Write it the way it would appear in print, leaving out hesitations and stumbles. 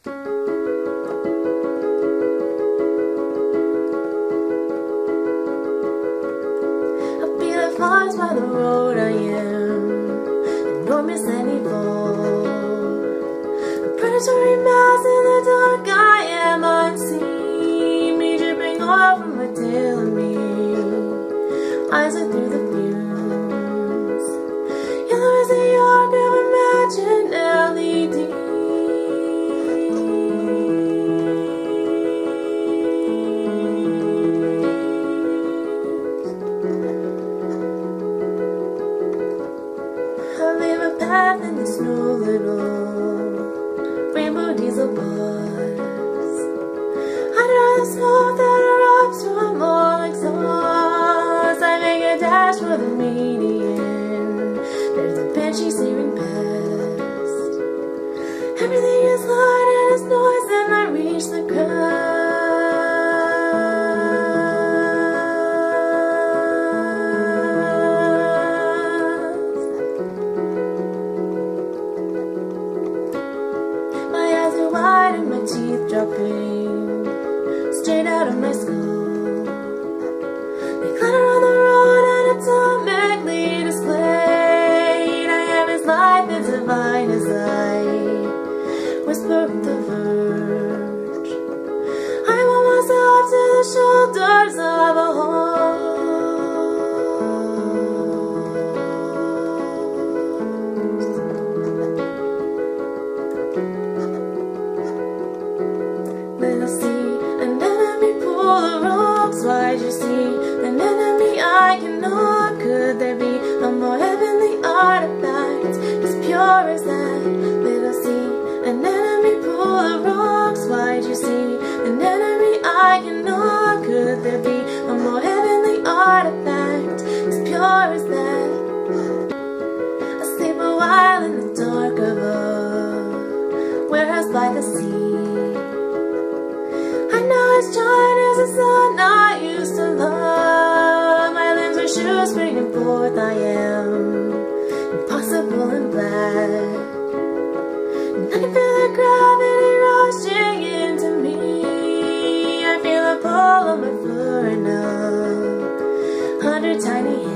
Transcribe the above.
Lost by the road I am, enormous and evil. A predatory mass in the dark, I am unseen. Me dripping oil from my tail of me, eyes are through the fumes. Yellow as the arc of imagined LED. I leave a path in this new little rainbow diesel bus. I draw the smoke that erupts from all exhaust. I make a dash for the median. There's a banshee searing past. Everything is light and it's noise, and I reach the crowd. Wide and my teeth dropping straight out of my skull. They clatter on the road and atomically displayed. I am as light and divine as I whisper at the verge. I want myself to the shoulders of a horse. Little see an enemy pull the ropes. Why'd you see an enemy I cannot? Could there be a more heavenly artifact as pure as that? Little see an enemy pull the ropes. Why'd you see an enemy I cannot? Could there be a more heavenly artifact as pure as that? I sleep a while in the dark of a warehouse by the sea. As giant as the sun I used to love. My limbs are shoes springing forth. I am impossible and black, and I can feel the gravity rushing into me. I feel a pull on my foot and 100 tiny hands.